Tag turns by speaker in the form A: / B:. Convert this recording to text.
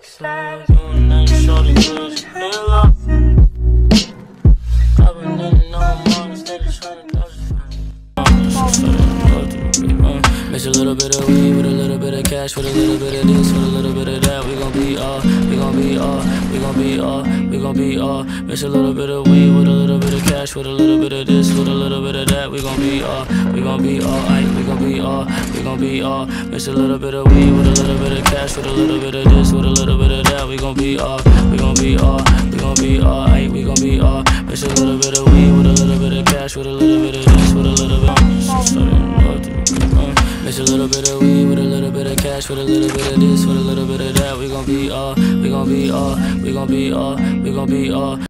A: slide. Doing nothing, shorty, push, hell up. I've been letting on mom instead of trying to dodge mix a little bit of weed with a little bit of cash, with a little bit of this, with a little bit of that. We gon' be all, we gon' be all, we gon' be all, we gon' be all. Mix a little bit of weed with a little bit of cash, with a little bit of this, with a little bit of that. We gon' be all, we gon' be all, aight, we gon' be all, we gon' be all. Mix a little bit of weed with a little bit of cash, with a little bit of this, with a little bit of that. We gon' be all, we gon' be all, we gon' be all, aight, we gon' be all. Mix a little bit of weed with a little bit of cash, with a little bit of this, with a little bit. Mix a little bit of weed with a little bit of cash, with a little bit of this, with a little bit of that. We gon' be all, we gon' be all, we gon' be all, we gon' be all.